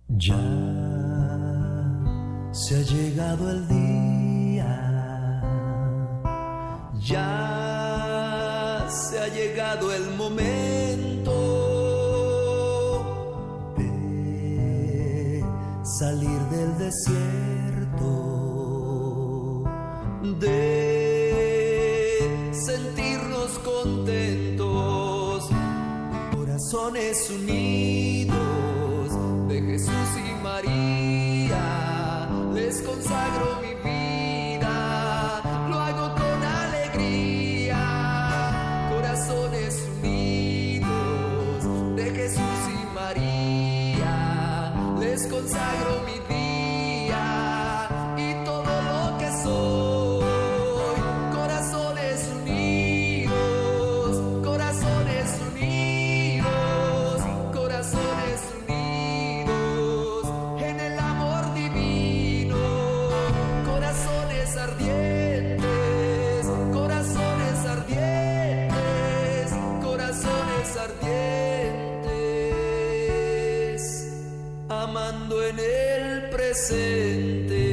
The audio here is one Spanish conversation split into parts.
Ya se ha llegado el día, ya se ha llegado el momento de salir del desierto, de sentirnos contentos, corazones unidos de Jesús y María. Les consagro mi vida, lo hago con alegría. Corazones unidos de Jesús y María. Les consagro mi día y todo lo que soy. Corazones unidos, corazones unidos, corazones unidos en el amor divino. Corazones ardientes, corazones ardientes, corazones ardientes, amando en el presente.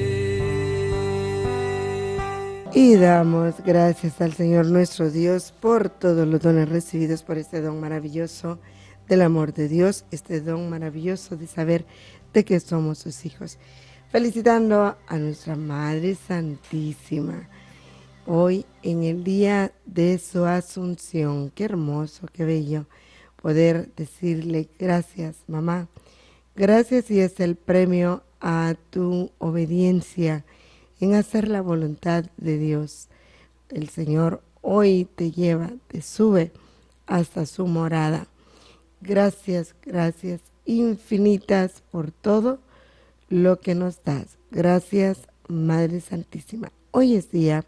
Y damos gracias al Señor nuestro Dios por todos los dones recibidos, por este don maravilloso del amor de Dios, este don maravilloso de saber de que somos sus hijos. Felicitando a nuestra Madre Santísima, hoy en el día de su Asunción. Qué hermoso, qué bello poder decirle gracias, mamá. Gracias, y es el premio a tu obediencia en hacer la voluntad de Dios. El Señor hoy te lleva, te sube hasta su morada. Gracias, gracias infinitas por todo lo que nos das. Gracias, Madre Santísima. Hoy es día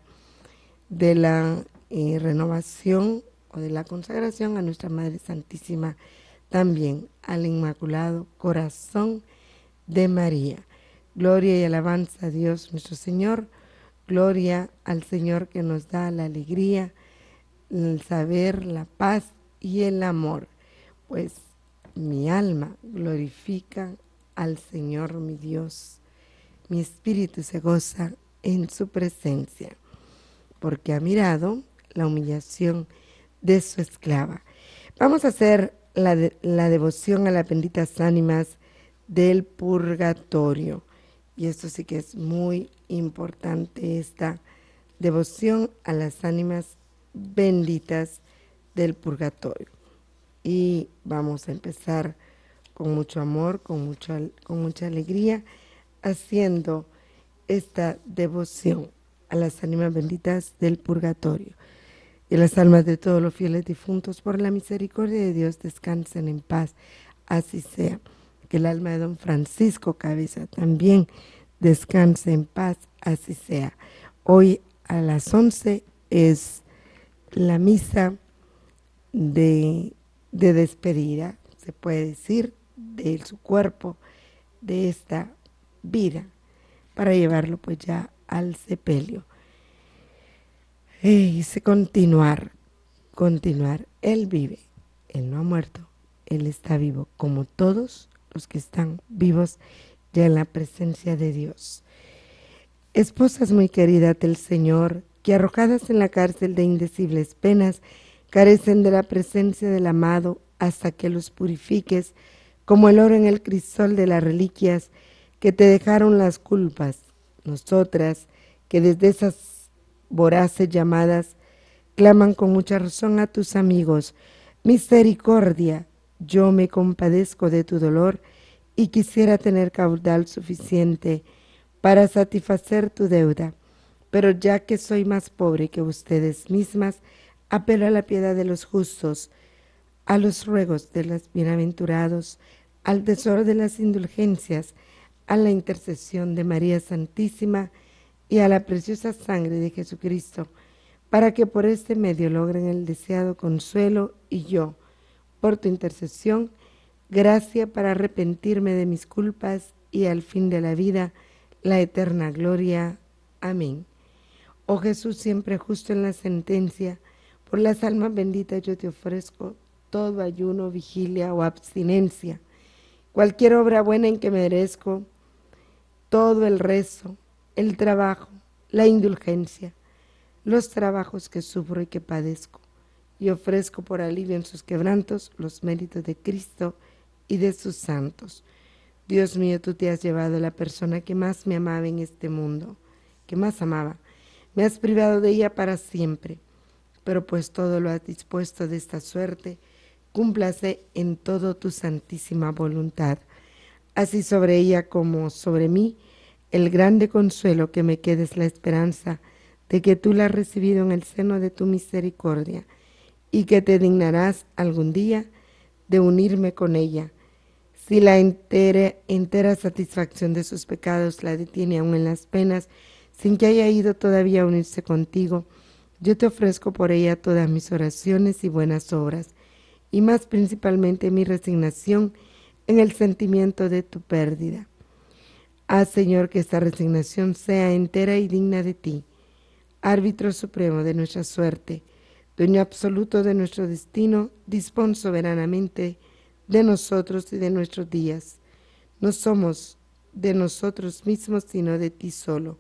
de la renovación o de la consagración a nuestra Madre Santísima, también al Inmaculado Corazón de María. Gloria y alabanza a Dios nuestro Señor. Gloria al Señor que nos da la alegría, el saber, la paz y el amor. Pues mi alma glorifica al Señor mi Dios. Mi espíritu se goza en su presencia, porque ha mirado la humillación de su esclava. Vamos a hacer la devoción a las benditas ánimas del purgatorio. Y esto sí que es muy importante, esta devoción a las ánimas benditas del purgatorio. Y vamos a empezar con mucho amor, con mucha alegría, haciendo esta devoción a las ánimas benditas del purgatorio. Y las almas de todos los fieles difuntos, por la misericordia de Dios, descansen en paz. Así sea. Que el alma de don Francisco Cabeza también descanse en paz, así sea. Hoy a las 11 es la misa de despedida, se puede decir, de su cuerpo, de esta vida, para llevarlo pues ya al sepelio. Y continuar. Él vive, Él no ha muerto, Él está vivo, como todos los que están vivos ya en la presencia de Dios. Esposas muy queridas del Señor, que arrojadas en la cárcel de indecibles penas, carecen de la presencia del amado hasta que los purifiques, como el oro en el crisol de las reliquias que te dejaron las culpas. Nosotras, que desde esas voraces llamadas claman con mucha razón a tus amigos, misericordia, yo me compadezco de tu dolor y quisiera tener caudal suficiente para satisfacer tu deuda, pero ya que soy más pobre que ustedes mismas, apelo a la piedad de los justos, a los ruegos de los bienaventurados, al tesoro de las indulgencias, a la intercesión de María Santísima y a la preciosa sangre de Jesucristo, para que por este medio logren el deseado consuelo y yo, por tu intercesión, gracia para arrepentirme de mis culpas y al fin de la vida, la eterna gloria. Amén. Oh Jesús, siempre justo en la sentencia, por las almas benditas yo te ofrezco todo ayuno, vigilia o abstinencia, cualquier obra buena en que merezco todo el rezo, el trabajo, la indulgencia, los trabajos que sufro y que padezco, y ofrezco por alivio en sus quebrantos los méritos de Cristo y de sus santos. Dios mío, tú te has llevado a la persona que más me amaba en este mundo, que más amaba. Me has privado de ella para siempre, pero pues todo lo has dispuesto de esta suerte, cúmplase en todo tu santísima voluntad. Así sobre ella como sobre mí, el grande consuelo que me queda es la esperanza de que tú la has recibido en el seno de tu misericordia y que te dignarás algún día de unirme con ella. Si la entera satisfacción de sus pecados la detiene aún en las penas, sin que haya ido todavía a unirse contigo, yo te ofrezco por ella todas mis oraciones y buenas obras, y más principalmente mi resignación en el sentimiento de tu pérdida. Haz, Señor, que esta resignación sea entera y digna de ti, árbitro supremo de nuestra suerte, dueño absoluto de nuestro destino, dispón soberanamente de nosotros y de nuestros días. No somos de nosotros mismos, sino de ti solo.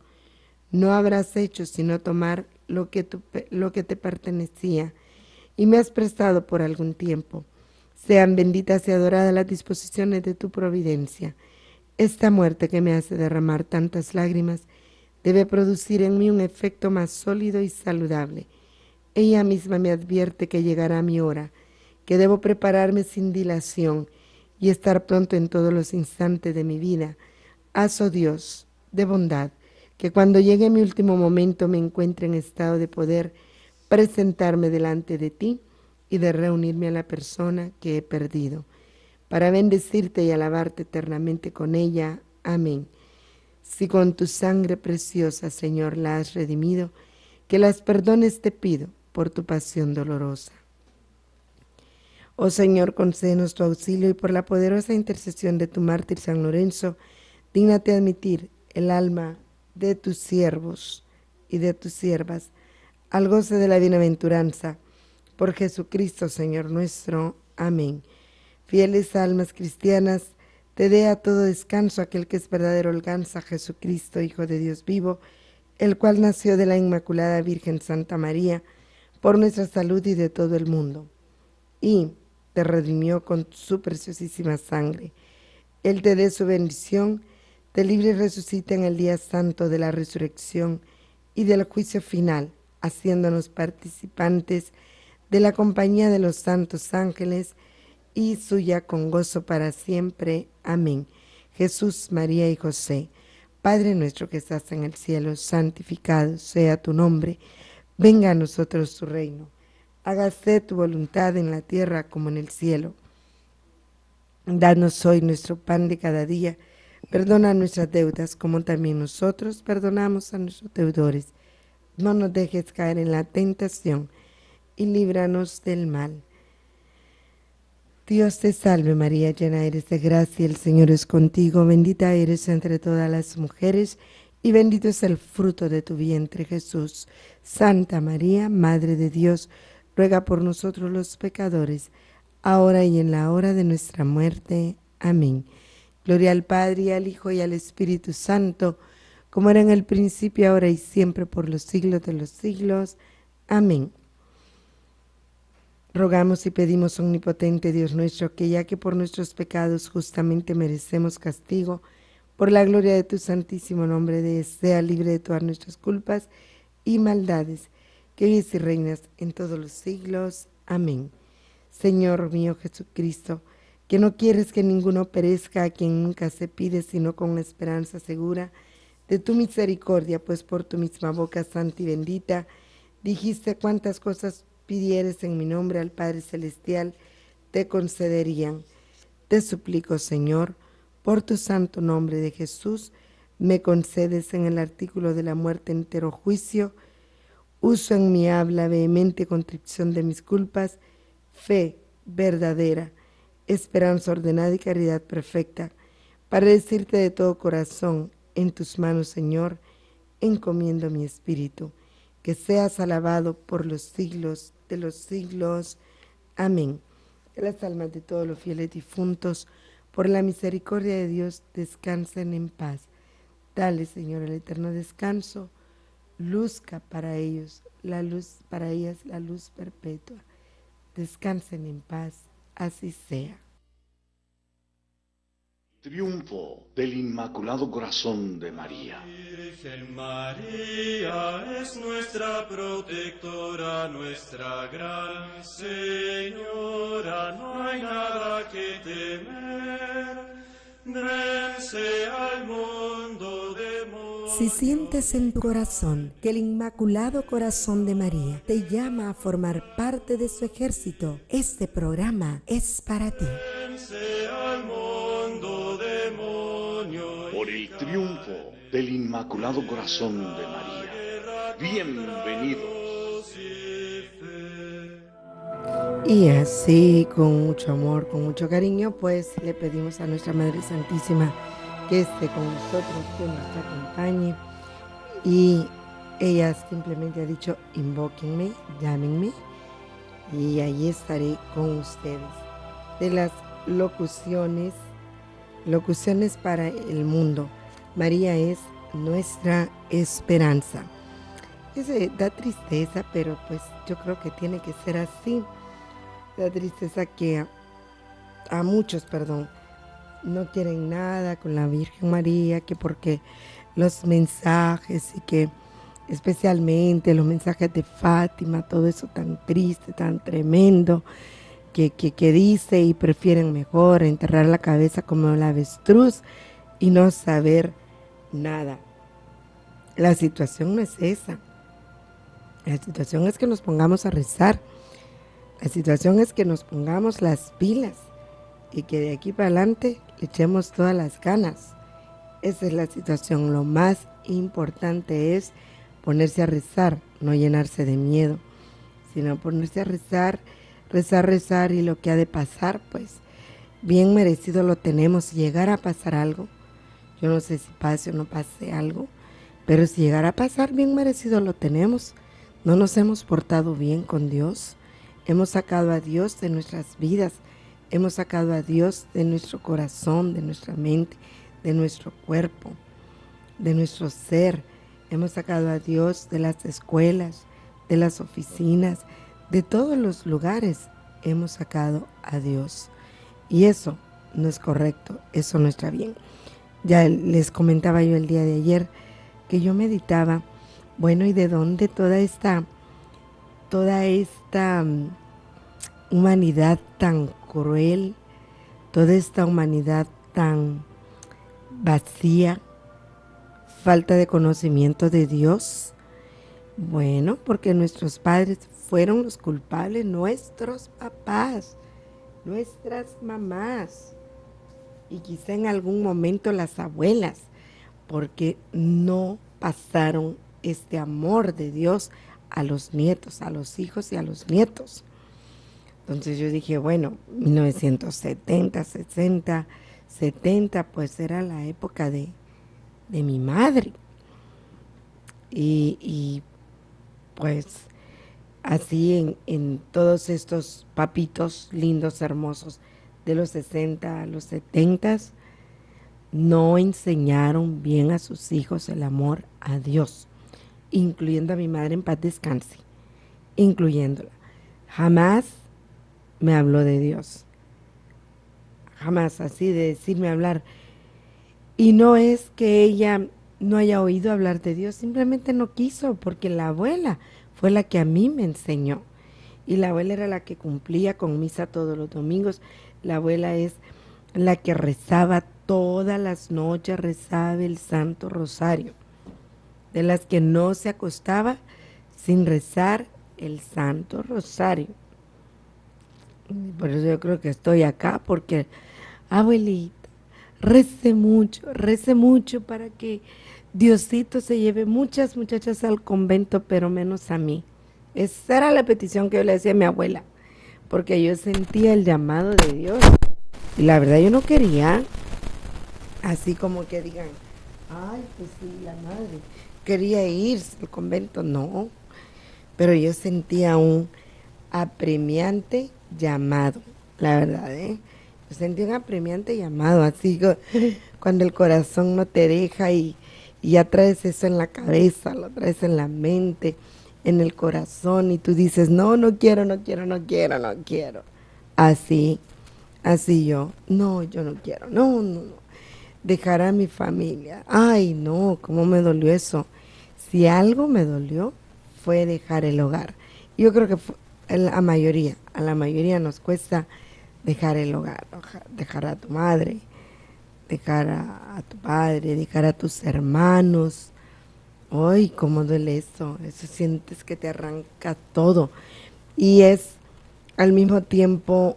No habrás hecho sino tomar lo que te pertenecía y me has prestado por algún tiempo. Sean benditas y adoradas las disposiciones de tu providencia. Esta muerte que me hace derramar tantas lágrimas debe producir en mí un efecto más sólido y saludable. Ella misma me advierte que llegará mi hora, que debo prepararme sin dilación y estar pronto en todos los instantes de mi vida. Haz, oh Dios, de bondad, que cuando llegue mi último momento me encuentre en estado de poder presentarme delante de ti y de reunirme a la persona que he perdido, para bendecirte y alabarte eternamente con ella. Amén. Si con tu sangre preciosa, Señor, la has redimido, que las perdones te pido por tu pasión dolorosa. Oh Señor, concédenos tu auxilio y por la poderosa intercesión de tu mártir San Lorenzo, dígnate admitir el alma de tus siervos y de tus siervas al goce de la bienaventuranza. Por Jesucristo, Señor nuestro. Amén. Fieles almas cristianas, te dé a todo descanso aquel que es verdadero holganza, Jesucristo, Hijo de Dios vivo, el cual nació de la Inmaculada Virgen Santa María, por nuestra salud y de todo el mundo, y te redimió con su preciosísima sangre. Él te dé su bendición, te libre y resucita en el día santo de la resurrección y del juicio final, haciéndonos participantes de la compañía de los santos ángeles y suya con gozo para siempre. Amén. Jesús, María y José, Padre nuestro que estás en el cielo, santificado sea tu nombre. Venga a nosotros tu reino. Hágase tu voluntad en la tierra como en el cielo. Danos hoy nuestro pan de cada día. Perdona nuestras deudas como también nosotros perdonamos a nuestros deudores. No nos dejes caer en la tentación y líbranos del mal. Dios te salve María, llena eres de gracia, el Señor es contigo, bendita eres entre todas las mujeres y bendito es el fruto de tu vientre Jesús. Santa María, Madre de Dios, ruega por nosotros los pecadores, ahora y en la hora de nuestra muerte. Amén. Gloria al Padre, y al Hijo, y al Espíritu Santo, como era en el principio, ahora y siempre, por los siglos de los siglos. Amén. Rogamos y pedimos, omnipotente Dios nuestro, que ya que por nuestros pecados justamente merecemos castigo, por la gloria de tu santísimo nombre, sea libre de todas nuestras culpas y maldades, que vives y reinas en todos los siglos. Amén. Señor mío Jesucristo, que no quieres que ninguno perezca, a quien nunca se pide, sino con esperanza segura de tu misericordia, pues por tu misma boca santa y bendita, dijiste cuántas cosas pidieres en mi nombre al Padre Celestial, te concederían. Te suplico, Señor, por tu santo nombre de Jesús, me concedes en el artículo de la muerte entero juicio, uso en mi habla vehemente contrición de mis culpas, fe verdadera, esperanza ordenada y caridad perfecta, para decirte de todo corazón, en tus manos, Señor, encomiendo mi espíritu. Que seas alabado por los siglos de los siglos. Amén. Que las almas de todos los fieles difuntos, Por la misericordia de Dios, descansen en paz. Dale, Señor, el eterno descanso. Luzca para ellos, la luz para ellas, la luz perpetua. Descansen en paz, así sea. Triunfo del Inmaculado Corazón de María. Virgen María es nuestra protectora, nuestra gran Señora, no hay nada que temer, vence al mundo demonios. Si sientes en tu corazón que el Inmaculado Corazón de María te llama a formar parte de su ejército, este programa es para ti. Vence al mundo demonio. Por el triunfo del Inmaculado Corazón de María. Bienvenidos. Y así, con mucho amor, con mucho cariño, pues le pedimos a nuestra Madre Santísima que esté con nosotros, que nos acompañe. Y ella simplemente ha dicho, invóquenme, llámenme, y ahí estaré con ustedes. De las locuciones para el mundo, María es nuestra esperanza. Da tristeza, pero pues yo creo que tiene que ser así. Da tristeza que a muchos, no quieren nada con la Virgen María, que porque los mensajes y que especialmente los mensajes de Fátima, todo eso tan triste, tan tremendo, que dice, y prefieren mejor enterrar la cabeza como el avestruz y no saber nada. La situación no es esa. La situación es que nos pongamos a rezar. La situación es que nos pongamos las pilas y que de aquí para adelante le echemos todas las ganas. Esa es la situación. Lo más importante es ponerse a rezar, no llenarse de miedo, sino ponerse a rezar, y lo que ha de pasar, pues bien merecido lo tenemos. Si llegara a pasar algo, yo no sé si pase o no pase algo, pero si llegara a pasar, bien merecido lo tenemos. No nos hemos portado bien con Dios, hemos sacado a Dios de nuestras vidas, hemos sacado a Dios de nuestro corazón, de nuestra mente, de nuestro cuerpo, de nuestro ser. Hemos sacado a Dios de las escuelas, de las oficinas, de todos los lugares. Hemos sacado a Dios. Y eso no es correcto, eso no está bien. Ya les comentaba yo el día de ayer que yo meditaba, bueno, ¿y de dónde toda esta humanidad tan cruel, toda esta humanidad tan vacía, falta de conocimiento de Dios? Bueno, porque nuestros padres fueron los culpables, nuestros papás, nuestras mamás y quizá en algún momento las abuelas, porque no pasaron este amor de Dios a los nietos, a los hijos y a los nietos. Entonces yo dije, bueno, 1970, 60, 70, pues era la época de mi madre. Y pues así en todos estos papitos lindos, hermosos, de los 60 a los 70, no enseñaron bien a sus hijos el amor a Dios, incluyendo a mi madre, en paz descanse, incluyéndola. Jamás me habló de Dios, jamás, así de decirme hablar. Y no es que ella no haya oído hablar de Dios, simplemente no quiso, porque la abuela fue la que a mí me enseñó. Y la abuela era la que cumplía con misa todos los domingos. La abuela es la que rezaba todas las noches, rezaba el Santo Rosario. De las que no se acostaba sin rezar el Santo Rosario. Por eso yo creo que estoy acá, porque abuelita, rece mucho para que Diosito se lleve muchas muchachas al convento, pero menos a mí. Esa era la petición que yo le decía a mi abuela, porque yo sentía el llamado de Dios. Y la verdad yo no quería, así como que digan, ay, pues sí, la madre quería irse al convento, no. Pero yo sentía un apremiante llamado, la verdad, Sentí un apremiante llamado, así cuando el corazón no te deja y ya traes eso en la cabeza, lo traes en la mente, en el corazón y tú dices, no, no quiero, no quiero, no quiero, no quiero. Así, así yo no quiero, no, no, no. Dejar a mi familia. Ay, no, cómo me dolió eso. Si algo me dolió fue dejar el hogar. Yo creo que a la mayoría nos cuesta dejar el hogar, dejar a tu madre, dejar a tu padre, dejar a tus hermanos. Ay, cómo duele eso sientes que te arranca todo. Y es al mismo tiempo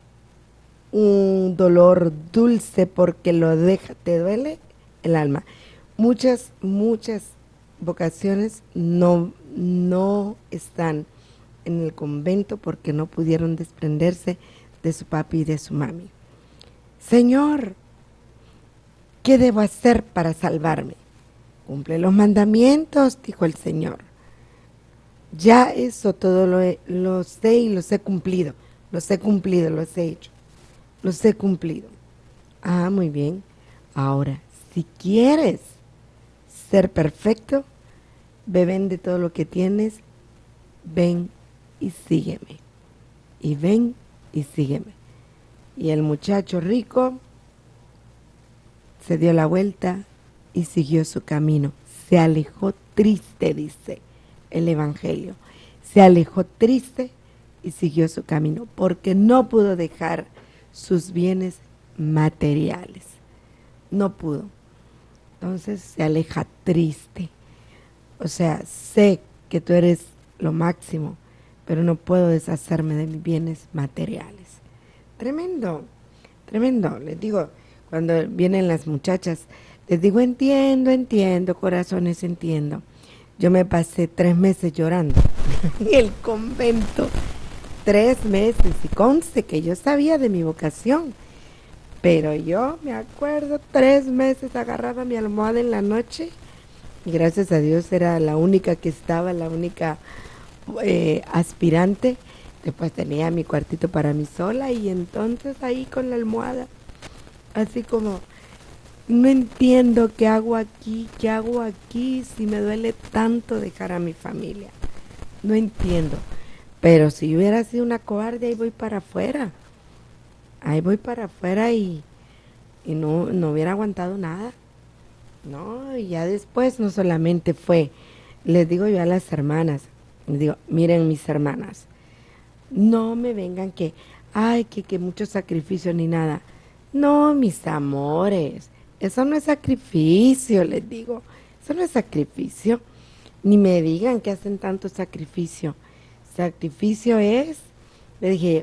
un dolor dulce porque te duele el alma. Muchas vocaciones no están en el convento porque no pudieron desprenderse de su papi y de su mami. Señor, ¿qué debo hacer para salvarme? Cumple los mandamientos, dijo el Señor. Ya eso todo lo sé y los he cumplido. Los he hecho. Los he cumplido. Ah, muy bien. Ahora, si quieres ser perfecto, ve, vende todo lo que tienes, ven y sígueme. Y ven y sígueme. Y el muchacho rico se dio la vuelta y siguió su camino. Se alejó triste, dice el Evangelio. Se alejó triste y siguió su camino porque no pudo dejar sus bienes materiales. No pudo. Entonces se aleja triste. O sea, sé que tú eres lo máximo, pero no puedo deshacerme de mis bienes materiales. Tremendo, tremendo. Les digo, cuando vienen las muchachas, les digo, entiendo, corazones, entiendo. Yo me pasé 3 meses llorando en el convento. 3 meses, y conste que yo sabía de mi vocación, pero yo me acuerdo, 3 meses agarraba mi almohada en la noche, y gracias a Dios era la única que estaba, la única aspirante. Después tenía mi cuartito para mí sola, y entonces ahí con la almohada, así como, no entiendo qué hago aquí, si me duele tanto dejar a mi familia, no entiendo. Pero si yo hubiera sido una cobarde, ahí voy para afuera y no hubiera aguantado nada. No, y ya después no solamente fue, les digo yo a las hermanas, les digo, miren mis hermanas, no me vengan que mucho sacrificio ni nada. No, mis amores, eso no es sacrificio, les digo, eso no es sacrificio. Ni me digan que hacen tanto sacrificio. Sacrificio es, le dije,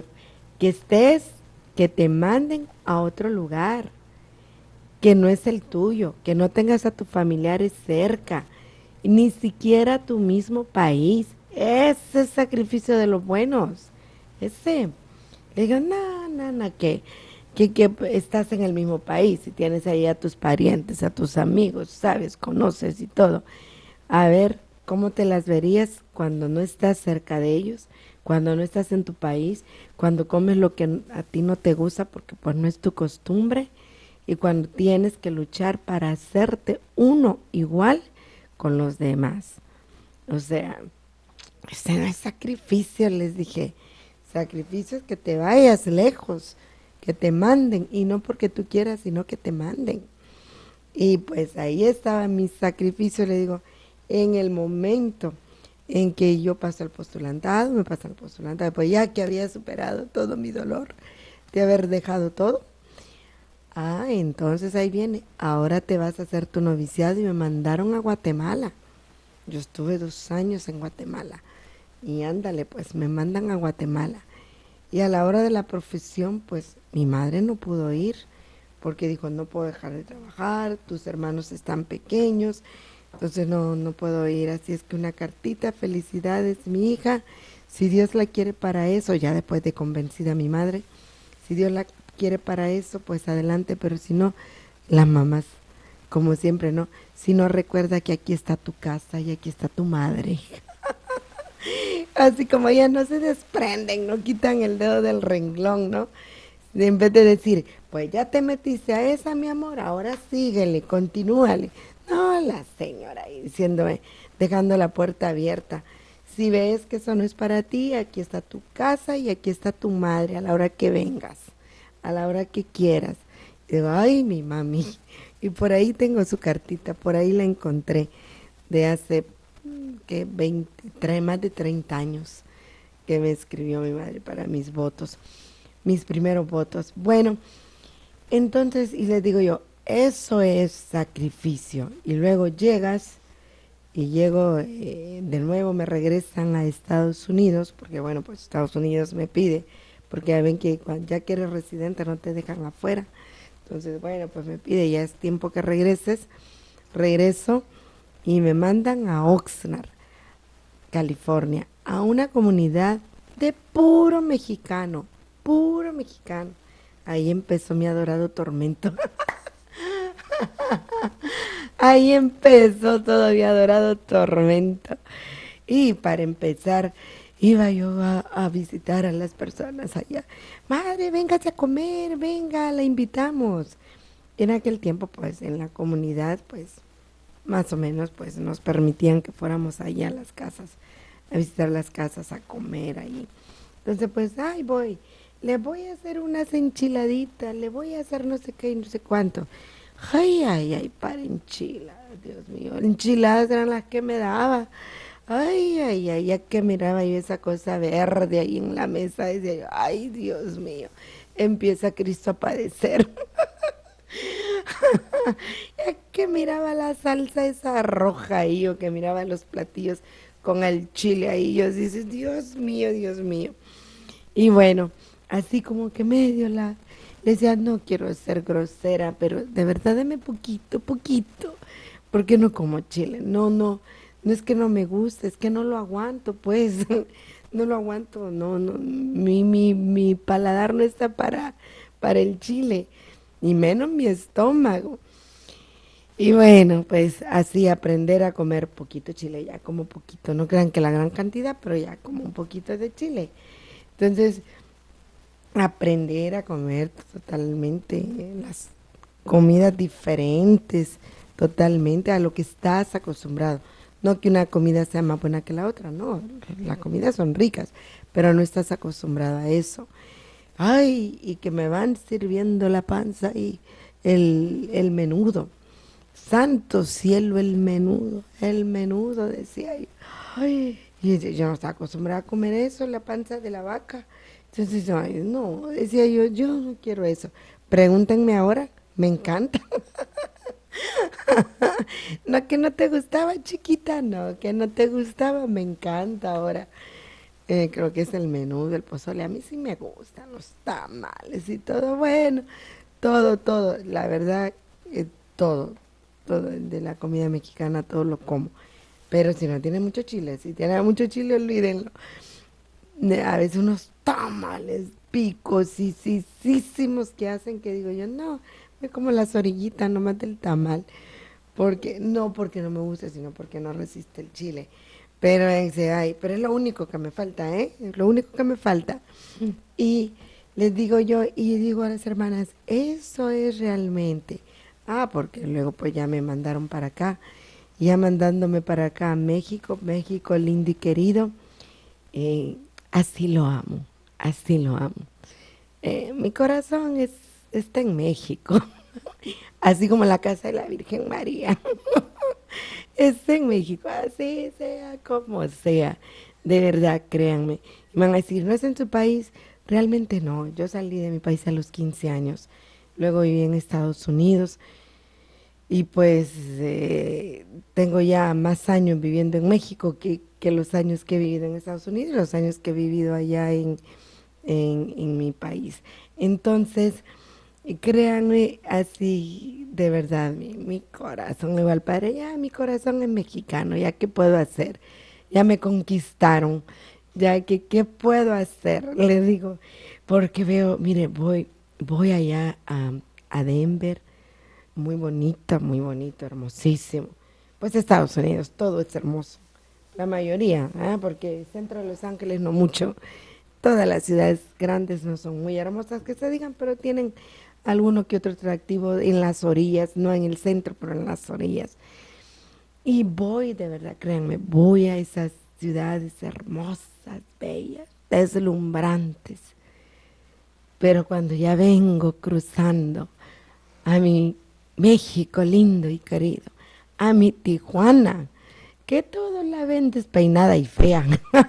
que te manden a otro lugar, que no es el tuyo, que no tengas a tus familiares cerca, ni siquiera a tu mismo país. Ese es sacrificio de los buenos. Ese. Le digo, no, que estás en el mismo país y tienes ahí a tus parientes, a tus amigos, sabes, conoces y todo. A ver, ¿cómo te las verías cuando no estás cerca de ellos? Cuando no estás en tu país, cuando comes lo que a ti no te gusta porque pues no es tu costumbre, y cuando tienes que luchar para hacerte uno igual con los demás. O sea, ese no es sacrificio, les dije. Sacrificio es que te vayas lejos, que te manden, y no porque tú quieras, sino que te manden. Y pues ahí estaba mi sacrificio, le digo, en el momento en que yo paso al postulantado, pues ya que había superado todo mi dolor de haber dejado todo. Ah, entonces ahí viene, ahora te vas a hacer tu noviciado, y me mandaron a Guatemala. Yo estuve 2 años en Guatemala, y ándale, pues me mandan a Guatemala. Y a la hora de la profesión, pues mi madre no pudo ir, porque dijo, no puedo dejar de trabajar, tus hermanos están pequeños, entonces no puedo ir. Así es que una cartita, felicidades mi hija, si Dios la quiere para eso, ya después de convencida mi madre, si Dios la quiere para eso, pues adelante, pero si no, las mamás, como siempre, ¿no? Si no, recuerda que aquí está tu casa y aquí está tu madre. Así como ya no se desprenden, no quitan el dedo del renglón, ¿no? En vez de decir, pues ya te metiste a esa, mi amor, ahora síguele, continúale. No, la señora ahí diciéndome, dejando la puerta abierta. Si ves que eso no es para ti, aquí está tu casa y aquí está tu madre a la hora que vengas, a la hora que quieras. Y digo, ay, mi mami. Y por ahí tengo su cartita, por ahí la encontré de hace que más de 30 años que me escribió mi madre para mis votos, mis primeros votos. Bueno, entonces, y les digo yo, eso es sacrificio. Y luego llegas y llego, de nuevo me regresan a Estados Unidos, porque bueno, pues Estados Unidos me pide, porque ya ven que cuando ya que eres residente no te dejan afuera. Entonces, bueno, pues me pide, ya es tiempo que regreses. Regreso y me mandan a Oxnard, California, a una comunidad de puro mexicano, puro mexicano. Ahí empezó mi adorado tormento. Ahí empezó todo mi adorado tormento. Y para empezar, iba yo a visitar a las personas allá. Madre, véngase a comer, venga, la invitamos. En aquel tiempo, pues, en la comunidad, pues, más o menos, pues, nos permitían que fuéramos allá a las casas, a visitar las casas, a comer ahí. Entonces, pues, ay, voy, le voy a hacer unas enchiladitas, le voy a hacer no sé qué y no sé cuánto. Ay, ay, ay, para enchiladas, Dios mío, enchiladas eran las que me daba. Ay, ay, ay, ya que miraba yo esa cosa verde ahí en la mesa, decía yo, ay, Dios mío, empieza Cristo a padecer. Ya que miraba la salsa esa roja ahí, o que miraba los platillos con el chile ahí, yo decía, Dios mío, Dios mío. Y bueno, así como que medio le decía, no quiero ser grosera, pero de verdad deme poquito, poquito, porque no como chile, no es que no me guste, es que no lo aguanto, pues, no lo aguanto, no, mi paladar no está para el chile, ni menos mi estómago. Y bueno, pues así aprender a comer poquito chile, ya como poquito, no crean que la gran cantidad, pero ya como un poquito de chile. Entonces, aprender a comer totalmente las comidas diferentes, totalmente a lo que estás acostumbrado. No que una comida sea más buena que la otra, no, las comidas son ricas, pero no estás acostumbrado a eso. Ay, y que me van sirviendo la panza y el menudo. Santo cielo, el menudo, decía yo. Ay, y yo no estaba acostumbrada a comer eso, la panza de la vaca. Entonces, ay, no, decía yo no quiero eso. Pregúntenme ahora, me encanta. No, que no te gustaba, chiquita, no, que no te gustaba, me encanta ahora. Creo que es el menú del pozole, a mí sí me gustan los tamales y todo, bueno, todo, la verdad, todo de la comida mexicana, todo lo como. Pero si no tiene mucho chile, si tiene mucho chile, olvídenlo. A veces unos tamales picosísimos que hacen que digo yo, no, me como las orillitas nomás del tamal, porque no me gusta, sino porque no resiste el chile. Pero dice, ay, pero es lo único que me falta, es lo único que me falta. Y les digo yo, y digo a las hermanas, eso es realmente, porque luego pues ya me mandaron para acá, ya mandándome para acá a México, lindo y querido, así lo amo, así lo amo. Mi corazón está en México, así como la casa de la Virgen María. Está en México, así sea como sea, de verdad, créanme. Y me van a decir, ¿no es en su país? Realmente no, yo salí de mi país a los 15 años, luego viví en Estados Unidos y pues tengo ya más años viviendo en México que los años que he vivido en Estados Unidos y los años que he vivido allá en mi país. Entonces, créanme, así, de verdad, mi corazón, igual padre, ya mi corazón es mexicano, ya qué puedo hacer, ya me conquistaron, ya que qué puedo hacer, le digo, porque veo, mire, voy allá a Denver, muy bonito, hermosísimo, pues Estados Unidos, todo es hermoso, la mayoría, porque el centro de Los Ángeles no mucho, Todas las ciudades grandes no son muy hermosas que se digan, pero tienen alguno que otro atractivo en las orillas, no en el centro, pero en las orillas. Y voy, de verdad, créanme, voy a esas ciudades hermosas, bellas, deslumbrantes. Pero cuando ya vengo cruzando a mi México lindo y querido, a mi Tijuana, que todo la ven despeinada y fea,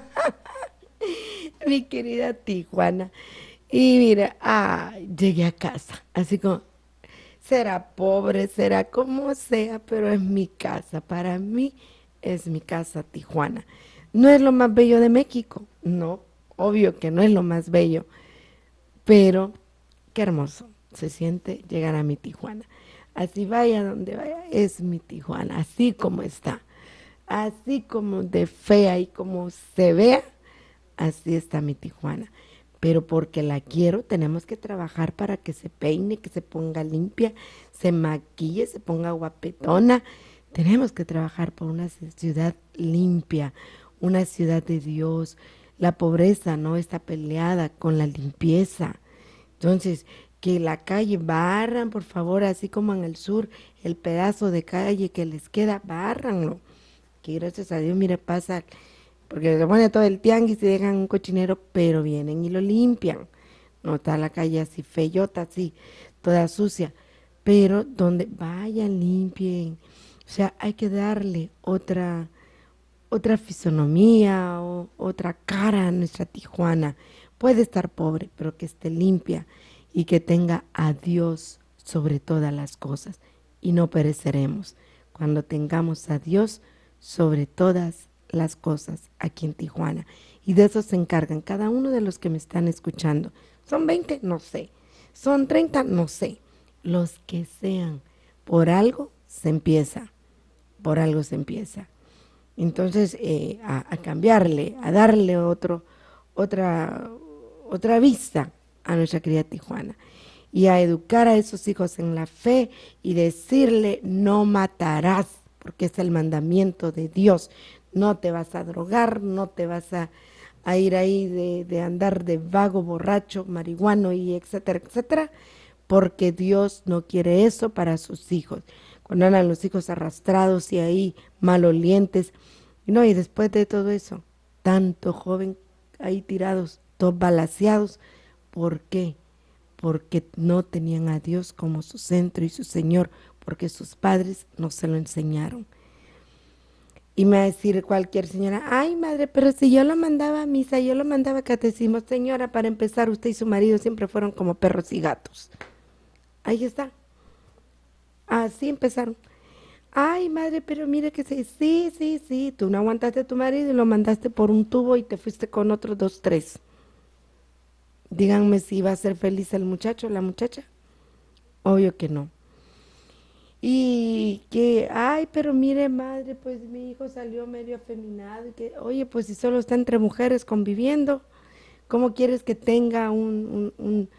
mi querida Tijuana. Y mira, llegué a casa, así como, será pobre, será como sea, pero es mi casa, para mí es mi casa Tijuana. No es lo más bello de México, no, obvio que no es lo más bello, pero qué hermoso se siente llegar a mi Tijuana. Así vaya donde vaya, es mi Tijuana, así como está, así como de fea y como se vea, así está mi Tijuana. Pero porque la quiero, tenemos que trabajar para que se peine, que se ponga limpia, se maquille, se ponga guapetona. Tenemos que trabajar por una ciudad limpia, una ciudad de Dios. La pobreza no está peleada con la limpieza. Entonces, que la calle barran, por favor, así como en el sur, el pedazo de calle que les queda, bárranlo. Que gracias a Dios, mire, pasa, porque se pone todo el tianguis y dejan un cochinero, pero vienen y lo limpian. No está la calle así feyota, así, toda sucia. Pero donde vayan, limpien. O sea, hay que darle otra fisonomía o otra cara a nuestra Tijuana. Puede estar pobre, pero que esté limpia y que tenga a Dios sobre todas las cosas. Y no pereceremos cuando tengamos a Dios sobre todas las cosas aquí en Tijuana. Y de eso se encargan cada uno de los que me están escuchando. ¿Son 20? No sé. ¿Son 30? No sé. Los que sean. Por algo se empieza. Por algo se empieza. Entonces, a cambiarle, a darle otra vista a nuestra querida Tijuana. Y a educar a esos hijos en la fe y decirle, no matarás, porque es el mandamiento de Dios. No te vas a drogar, no te vas a ir ahí de andar de vago, borracho, marihuano y etcétera, etcétera, porque Dios no quiere eso para sus hijos. Cuando andan los hijos arrastrados y ahí malolientes, no, y después de todo eso, tanto joven ahí tirados, todos balaceados, ¿por qué? Porque no tenían a Dios como su centro y su Señor, porque sus padres no se lo enseñaron. Y me va a decir cualquier señora, ay madre, pero si yo lo mandaba a misa, yo lo mandaba a catecismo, señora, para empezar, usted y su marido siempre fueron como perros y gatos. Ahí está. Así empezaron. Ay madre, pero mire que sí, tú no aguantaste a tu marido y lo mandaste por un tubo y te fuiste con otros 2, 3. Díganme si va a ser feliz el muchacho o la muchacha. Obvio que no. Y que, ay, pero mire madre, pues mi hijo salió medio afeminado. Y que, oye, pues si solo está entre mujeres conviviendo, ¿cómo quieres que tenga un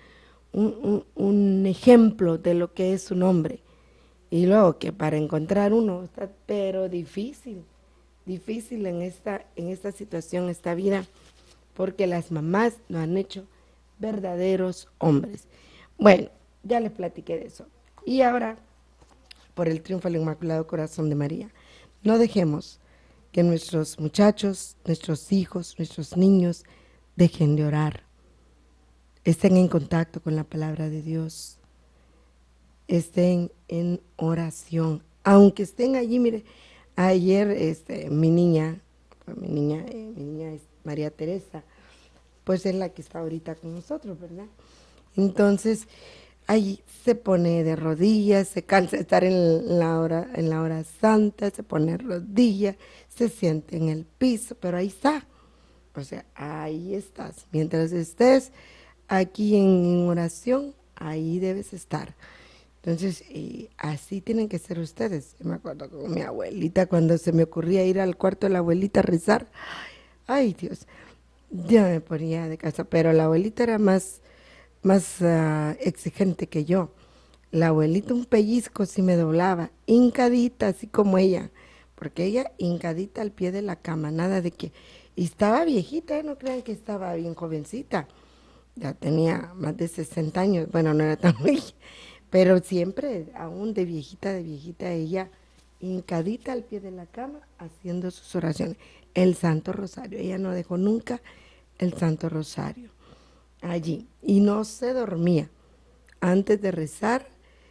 ejemplo de lo que es un hombre? Y luego que para encontrar uno está, pero difícil en esta situación, esta vida, porque las mamás no han hecho verdaderos hombres. Bueno, ya les platiqué de eso. Y ahora, por el triunfo del Inmaculado Corazón de María, no dejemos que nuestros muchachos, nuestros hijos, nuestros niños dejen de orar, estén en contacto con la palabra de Dios, estén en oración, aunque estén allí. Mire, ayer mi niña es María Teresa, pues es la que está ahorita con nosotros, ¿verdad? Entonces, ahí se pone de rodillas, se cansa de estar en la hora santa, se pone de rodillas, se siente en el piso, pero ahí está. O sea, ahí estás. Mientras estés aquí en oración, ahí debes estar. Entonces, así tienen que ser ustedes. Yo me acuerdo con mi abuelita, cuando se me ocurría ir al cuarto de la abuelita a rezar. Ay, Dios, yo me ponía de casa, pero la abuelita era más exigente que yo. La abuelita un pellizco sí me doblaba, hincadita, así como ella, porque ella hincadita al pie de la cama, nada de que Y estaba viejita, no crean que estaba bien jovencita. Ya tenía más de 60 años, bueno, no era tan vieja, pero siempre, aún de viejita, ella hincadita al pie de la cama haciendo sus oraciones. El Santo Rosario, ella no dejó nunca el Santo Rosario allí. Y no se dormía antes de rezar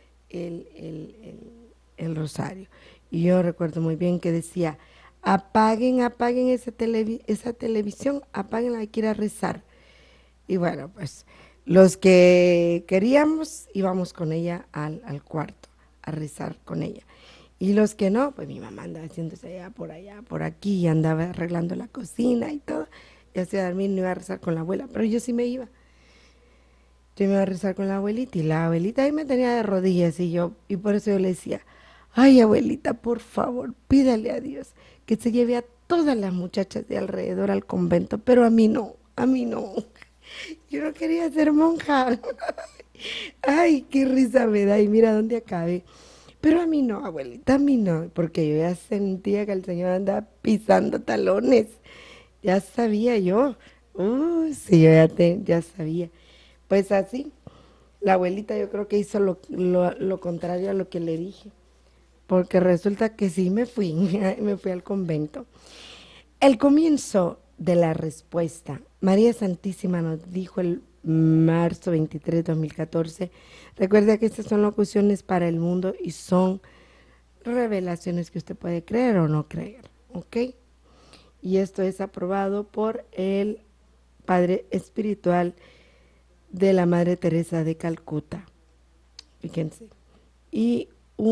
el rosario. Y yo recuerdo muy bien que decía, apaguen esa televisión, apáguenla, hay que ir a rezar. Y bueno, pues los que queríamos íbamos con ella al cuarto a rezar con ella. Y los que no, pues mi mamá andaba haciéndose allá, por aquí, y andaba arreglando la cocina y todo. Y hacía dormir, no iba a rezar con la abuela, pero yo sí me iba. Yo me iba a rezar con la abuelita y la abuelita ahí me tenía de rodillas y por eso yo le decía, ay abuelita, por favor, pídale a Dios que se lleve a todas las muchachas de alrededor al convento, pero a mí no, a mí no. Yo no quería ser monja. Ay, qué risa me da y mira dónde acabé. Pero a mí no, abuelita, a mí no, porque yo ya sentía que el Señor andaba pisando talones. Ya sabía yo. Sí, yo ya sabía. Pues así, la abuelita yo creo que hizo lo contrario a lo que le dije, porque resulta que sí me fui, me fui al convento. El comienzo de la respuesta. María Santísima nos dijo el marzo 23 de 2014, recuerda que estas son locuciones para el mundo y son revelaciones que usted puede creer o no creer, ¿ok? Y esto es aprobado por el Padre Espiritual de la Madre Teresa de Calcuta, fíjense, y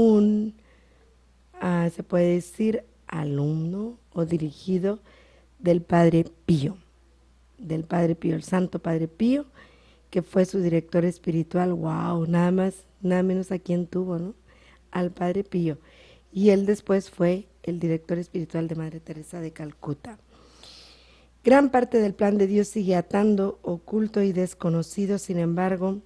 se puede decir, alumno o dirigido del Padre Pío, el Santo Padre Pío, que fue su director espiritual. Wow, nada más, nada menos a quien tuvo, ¿no? Al Padre Pío. Y él después fue el director espiritual de Madre Teresa de Calcuta. Gran parte del plan de Dios sigue oculto y desconocido, sin embargo,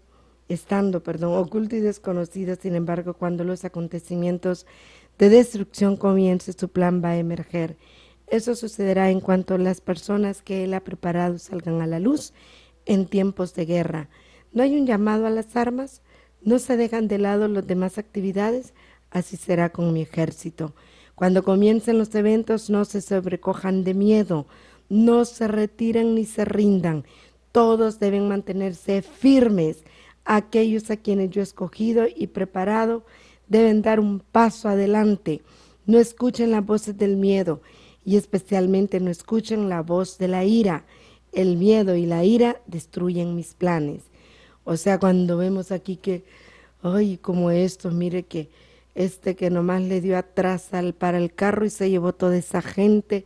cuando los acontecimientos de destrucción comiencen, su plan va a emerger. Eso sucederá en cuanto las personas que Él ha preparado salgan a la luz en tiempos de guerra. No hay un llamado a las armas, no se dejan de lado las demás actividades, así será con mi ejército. Cuando comiencen los eventos, no se sobrecojan de miedo, no se retiren ni se rindan. Todos deben mantenerse firmes. Aquellos a quienes yo he escogido y preparado deben dar un paso adelante. No escuchen las voces del miedo y especialmente no escuchen la voz de la ira. El miedo y la ira destruyen mis planes. O sea, cuando vemos aquí que, ay, como esto, mire que que nomás le dio atrás para el carro y se llevó toda esa gente,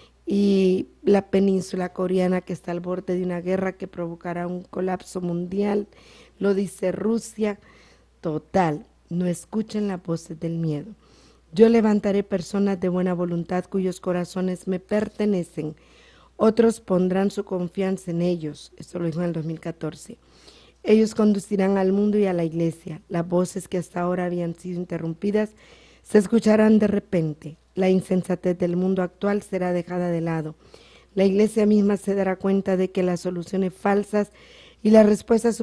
y la península coreana que está al borde de una guerra que provocará un colapso mundial, lo dice Rusia. Total, no escuchen las voces del miedo. Yo levantaré personas de buena voluntad cuyos corazones me pertenecen. Otros pondrán su confianza en ellos. Esto lo dijo en el 2014. Ellos conducirán al mundo y a la iglesia. Las voces que hasta ahora habían sido interrumpidas se escucharán de repente. La insensatez del mundo actual será dejada de lado. La iglesia misma se dará cuenta de que las soluciones falsas y las respuestas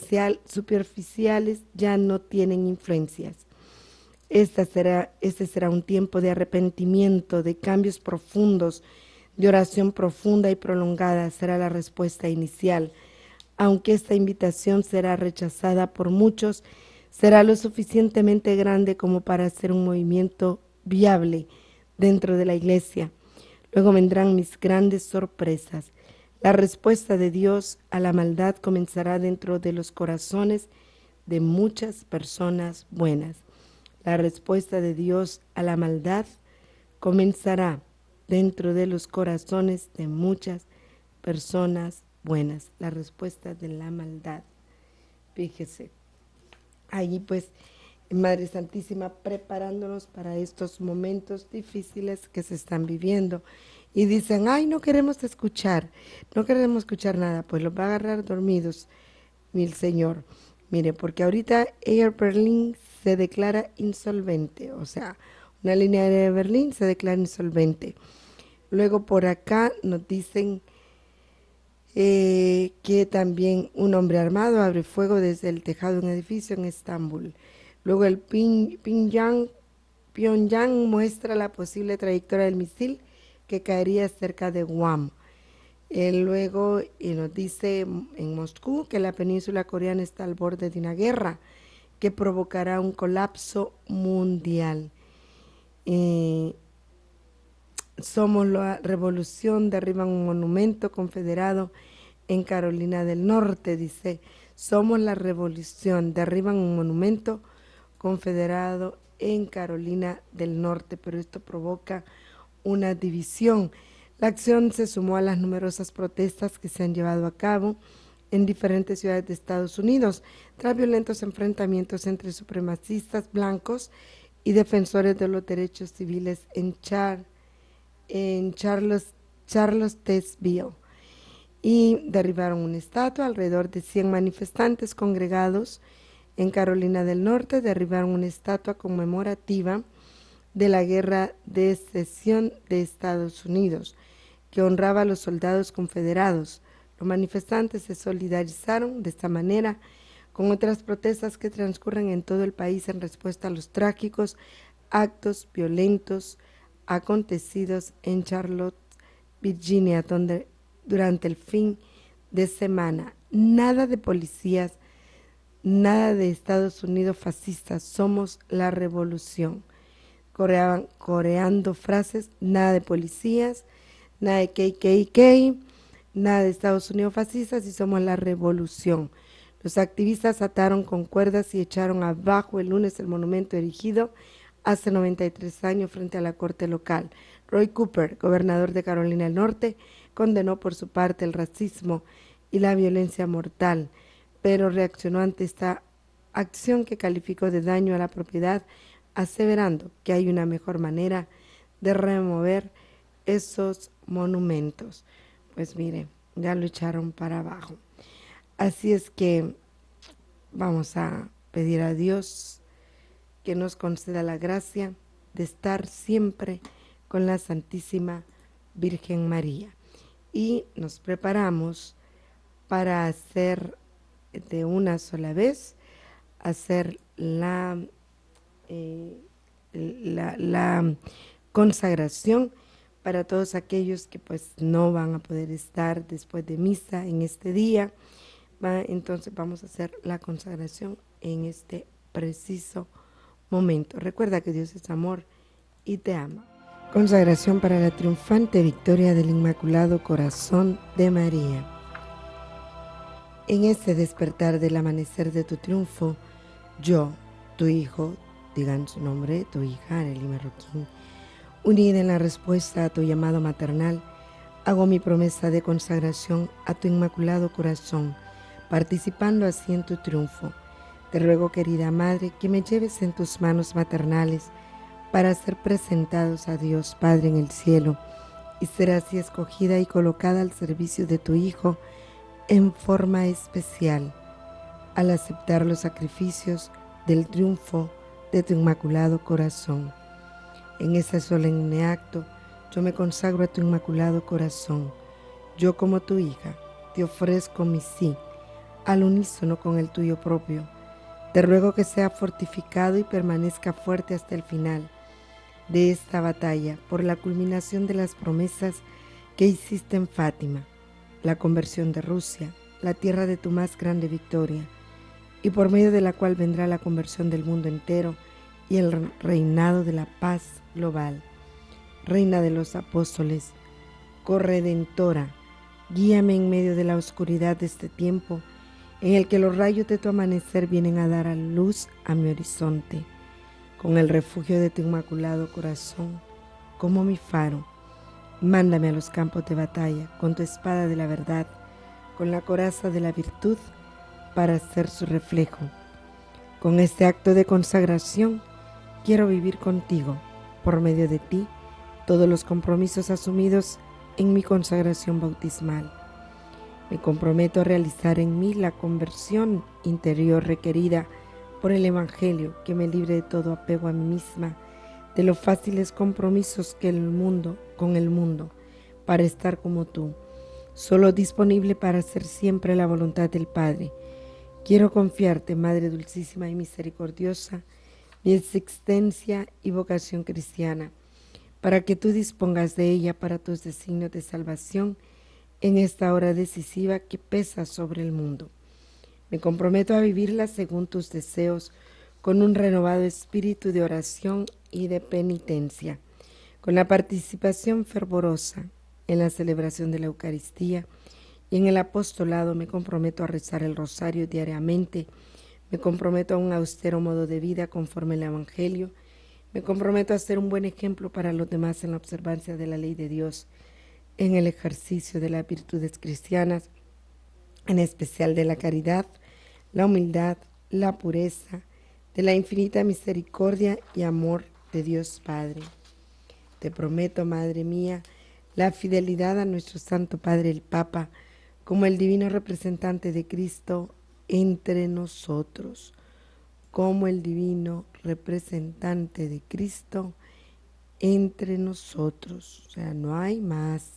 superficiales ya no tienen influencias. Este será un tiempo de arrepentimiento, de cambios profundos, de oración profunda y prolongada. Será la respuesta inicial. Aunque esta invitación será rechazada por muchos, será lo suficientemente grande como para hacer un movimiento viable dentro de la iglesia. Luego vendrán mis grandes sorpresas. La respuesta de Dios a la maldad comenzará dentro de los corazones de muchas personas buenas. La respuesta de Dios a la maldad comenzará dentro de los corazones de muchas personas buenas. La respuesta de la maldad. Fíjese, allí pues Madre Santísima preparándonos para estos momentos difíciles que se están viviendo. Y dicen, ay, no queremos escuchar nada, pues los va a agarrar dormidos, mi Señor. Mire, porque ahorita Air Berlin se declara insolvente, o sea, una línea aérea de Berlín se declara insolvente. Luego por acá nos dicen que también un hombre armado abre fuego desde el tejado de un edificio en Estambul. Luego el Pyongyang muestra la posible trayectoria del misil que caería cerca de Guam. Luego nos dice en Moscú que la península coreana está al borde de una guerra que provocará un colapso mundial. Somos la revolución, derriban un monumento confederado en Carolina del Norte, dice. Somos la revolución, derriban un monumento confederado en Carolina del Norte, pero esto provoca una división. La acción se sumó a las numerosas protestas que se han llevado a cabo en diferentes ciudades de Estados Unidos, tras violentos enfrentamientos entre supremacistas blancos y defensores de los derechos civiles en Charlottesville, y derribaron una estatua. Alrededor de 100 manifestantes congregados en Carolina del Norte derribaron una estatua conmemorativa de la Guerra de Secesión de Estados Unidos, que honraba a los soldados confederados. Los manifestantes se solidarizaron de esta manera con otras protestas que transcurren en todo el país en respuesta a los trágicos actos violentos acontecidos en Charlotte, Virginia, donde durante el fin de semana. Nada de policías, nada de Estados Unidos fascistas, somos la revolución. Coreando frases, nada de policías, nada de KKK, nada de Estados Unidos fascistas y somos la revolución. Los activistas ataron con cuerdas y echaron abajo el lunes el monumento erigido hace 93 años frente a la corte local. Roy Cooper, gobernador de Carolina del Norte, condenó por su parte el racismo y la violencia mortal, pero reaccionó ante esta acción que calificó de daño a la propiedad, aseverando que hay una mejor manera de remover esos monumentos. Pues mire, ya lo echaron para abajo. Así es que vamos a pedir a Dios que nos conceda la gracia de estar siempre con la Santísima Virgen María. Y nos preparamos para hacer de una sola vez, hacer la consagración para todos aquellos que pues no van a poder estar después de misa en este día. Entonces vamos a hacer la consagración en este preciso momento. Recuerda que Dios es amor y te ama. Consagración para la triunfante victoria del Inmaculado Corazón de María. En este despertar del amanecer de tu triunfo, yo, tu hijo, digan su nombre, tu hija, Arely Marroquín, unida en la respuesta a tu llamado maternal, hago mi promesa de consagración a tu Inmaculado Corazón, participando así en tu triunfo. Te ruego, querida Madre, que me lleves en tus manos maternales para ser presentados a Dios Padre en el cielo y ser así escogida y colocada al servicio de tu Hijo en forma especial, al aceptar los sacrificios del triunfo de tu Inmaculado Corazón. En ese solemne acto, yo me consagro a tu Inmaculado Corazón. Yo, como tu hija, te ofrezco mi sí, al unísono con el tuyo propio. Te ruego que sea fortificado y permanezca fuerte hasta el final de esta batalla, por la culminación de las promesas que hiciste en Fátima, la conversión de Rusia, la tierra de tu más grande victoria, y por medio de la cual vendrá la conversión del mundo entero y el reinado de la paz global. Reina de los apóstoles, corredentora, guíame en medio de la oscuridad de este tiempo, en el que los rayos de tu amanecer vienen a dar a luz a mi horizonte. Con el refugio de tu Inmaculado Corazón como mi faro, mándame a los campos de batalla con tu espada de la verdad, con la coraza de la virtud para ser su reflejo. Con este acto de consagración quiero vivir contigo, por medio de ti, todos los compromisos asumidos en mi consagración bautismal. Me comprometo a realizar en mí la conversión interior requerida por el Evangelio, que me libre de todo apego a mí misma, de los fáciles compromisos con el mundo, para estar como tú, solo disponible para hacer siempre la voluntad del Padre. Quiero confiarte, Madre dulcísima y misericordiosa, mi existencia y vocación cristiana, para que tú dispongas de ella para tus designios de salvación en esta hora decisiva que pesa sobre el mundo. Me comprometo a vivirla según tus deseos, con un renovado espíritu de oración y de penitencia, con la participación fervorosa en la celebración de la Eucaristía y en el apostolado. Me comprometo a rezar el rosario diariamente, me comprometo a un austero modo de vida conforme al Evangelio, me comprometo a ser un buen ejemplo para los demás en la observancia de la ley de Dios, en el ejercicio de las virtudes cristianas, en especial de la caridad, la humildad, la pureza, de la infinita misericordia y amor de Dios Padre. Te prometo, Madre mía, la fidelidad a nuestro Santo Padre el Papa, como el divino representante de Cristo entre nosotros, como el divino representante de Cristo entre nosotros. O sea, no hay más.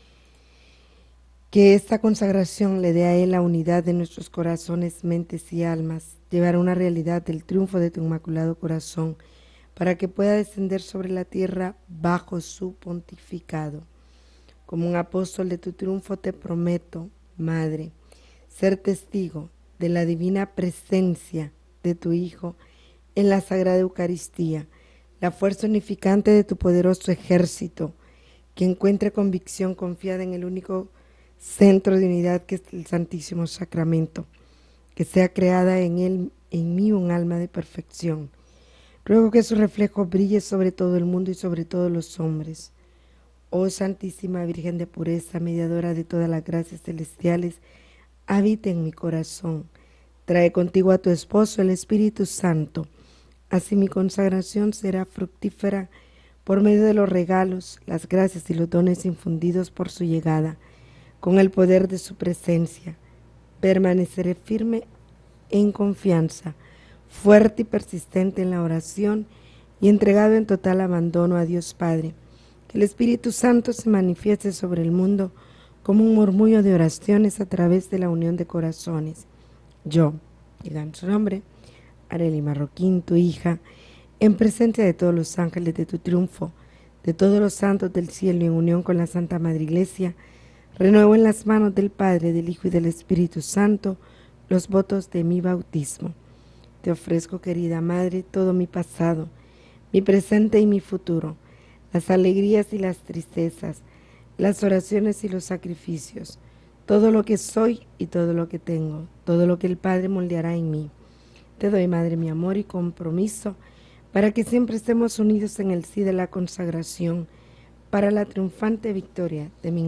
Que esta consagración le dé a Él la unidad de nuestros corazones, mentes y almas, llevar a una realidad del triunfo de tu Inmaculado Corazón, para que pueda descender sobre la tierra bajo su pontificado. Como un apóstol de tu triunfo te prometo, Madre, ser testigo de la divina presencia de tu Hijo en la Sagrada Eucaristía, la fuerza unificante de tu poderoso ejército, que encuentre convicción confiada en el único centro de unidad que es el Santísimo Sacramento, que sea creada en él, en mí, un alma de perfección. Ruego que su reflejo brille sobre todo el mundo y sobre todos los hombres. Oh Santísima Virgen de pureza, mediadora de todas las gracias celestiales, habita en mi corazón. Trae contigo a tu esposo, el Espíritu Santo. Así mi consagración será fructífera por medio de los regalos, las gracias y los dones infundidos por su llegada. Con el poder de su presencia, permaneceré firme en confianza, fuerte y persistente en la oración y entregado en total abandono a Dios Padre. Que el Espíritu Santo se manifieste sobre el mundo como un murmullo de oraciones a través de la unión de corazones. Yo, diga en su nombre, Arely Marroquín, tu hija, en presencia de todos los ángeles de tu triunfo, de todos los santos del cielo y en unión con la Santa Madre Iglesia, renuevo en las manos del Padre, del Hijo y del Espíritu Santo los votos de mi bautismo. Te ofrezco, querida Madre, todo mi pasado, mi presente y mi futuro, las alegrías y las tristezas, las oraciones y los sacrificios, todo lo que soy y todo lo que tengo, todo lo que el Padre moldeará en mí. Te doy, Madre, mi amor y compromiso para que siempre estemos unidos en el sí de la consagración, para la triunfante victoria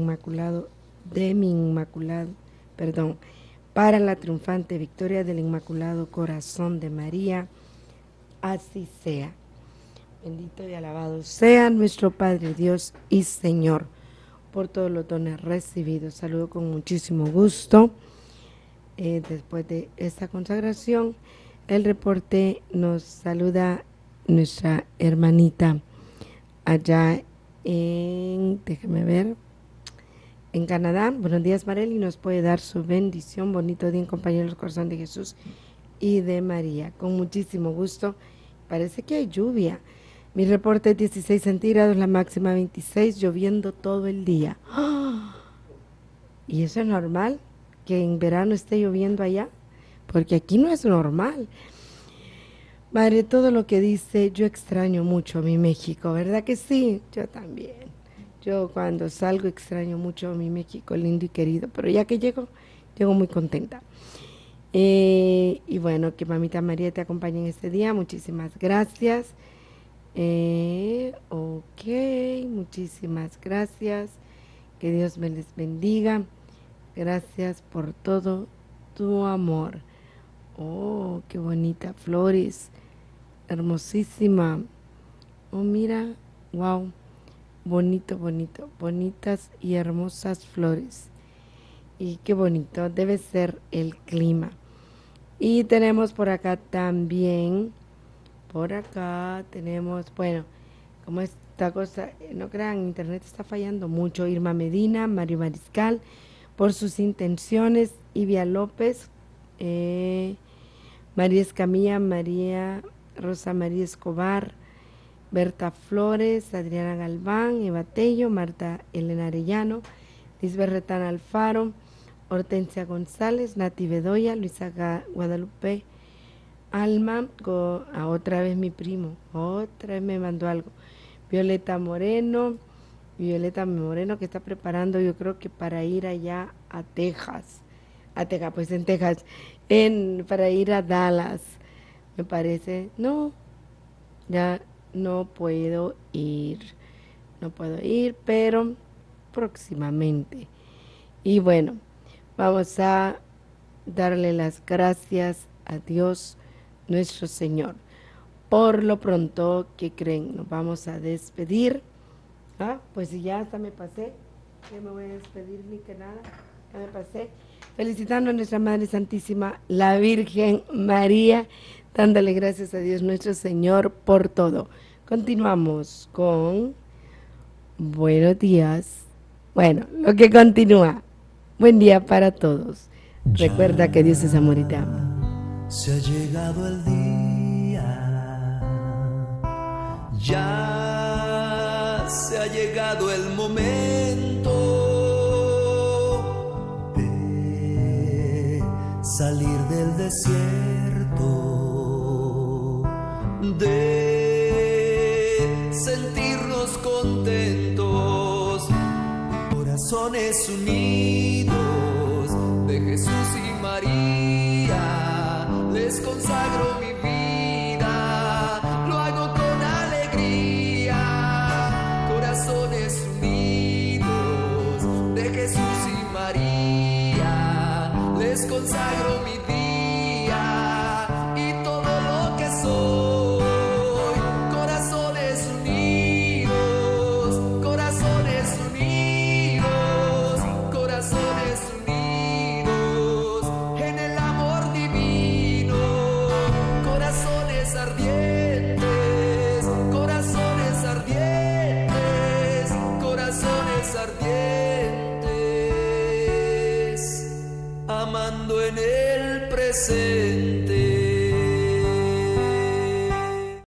para la triunfante victoria del Inmaculado Corazón de María. Así sea. Bendito y alabado sea nuestro Padre Dios y Señor por todos los dones recibidos. Saludo con muchísimo gusto. Después de esta consagración, el reporte nos saluda nuestra hermanita allá déjeme ver, en Canadá. Buenos días, Marely, nos puede dar su bendición. Bonito día en compañía del corazón de Jesús y de María. Con muchísimo gusto. Parece que hay lluvia. Mi reporte es 16 centígrados, la máxima 26, lloviendo todo el día. ¡Oh! ¿Y eso es normal? ¿Que en verano esté lloviendo allá? Porque aquí no es normal. Madre, todo lo que dice, yo extraño mucho a mi México, ¿verdad que sí? Yo también. Yo cuando salgo extraño mucho a mi México lindo y querido, pero ya que llego muy contenta. Y bueno, que Mamita María te acompañe en este día, muchísimas gracias. Ok, muchísimas gracias. Que Dios me les bendiga. Gracias por todo tu amor. Oh, qué bonita, flores. Hermosísima. Oh, mira, wow. Bonito, bonito. Bonitas y hermosas flores. Y qué bonito, debe ser el clima. Y tenemos por acá también, tenemos, bueno, como esta cosa, no crean, internet está fallando mucho. Irma Medina, Mario Mariscal, por sus intenciones, Ivia López, María Escamilla, María Rosa María Escobar, Berta Flores, Adriana Galván, Eva Tello, Marta Elena Arellano, Lisbeth Retana Alfaro, Hortensia González, Nati Bedoya, Luisa Guadalupe Alma, otra vez mi primo, otra vez me mandó algo, Violeta Moreno que está preparando, yo creo que para ir allá a Texas, pues en Texas, para ir a Dallas, me parece, no, ya no puedo ir, pero próximamente. Y bueno, vamos a darle las gracias a Dios nuestro Señor. Por lo pronto, ¿qué creen? Nos vamos a despedir. Pues si ya hasta me pasé, que me voy a despedir ni que nada, ya me pasé. Felicitando a nuestra Madre Santísima, la Virgen María, dándole gracias a Dios nuestro Señor por todo. Continuamos con buenos días. Bueno, lo que continúa. Buen día para todos. Recuerda que Dios es amor y te ama. Se ha llegado el día, ya se ha llegado el momento de salir del desierto, de sentirnos contentos, corazones unidos de Jesús y María. Les consagro mi vida, lo hago con alegría. Corazones unidos de Jesús y María. Les consagro mi día y todo lo que soy. Corazones unidos, corazones unidos, corazones unidos en el amor divino. Corazones ardientes, corazones ardientes, corazones ardientes, amando en el presente.